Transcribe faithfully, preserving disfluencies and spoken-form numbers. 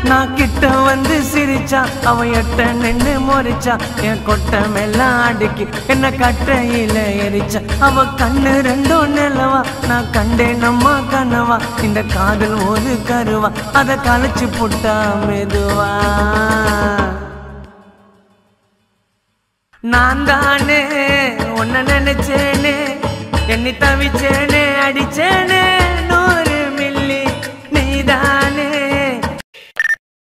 நான் கிட்ட வந்து சிரிச்சா அவ எட்ட நின்னு முறிச்சா என் கொட்டை மெல்லாம் அடுக்கி என்ன கட்டையில எரிச்சா அவ கண்ணு ரெண்டும் நிலவா நான் கண்டேன் நம்ம கனவா இந்த காதல் ஒரு கருவா அத கலைச்சு புட்டா மெதுவா நான் தானே உன்ன நினைச்சேனே எண்ணி தவிச்சேனே அடிச்சேனே